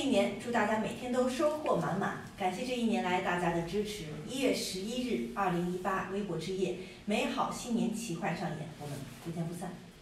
一年，祝大家每天都收获满满。感谢这一年来大家的支持。1月11日，2018微博之夜，美好新年奇幻上演，我们不见不散。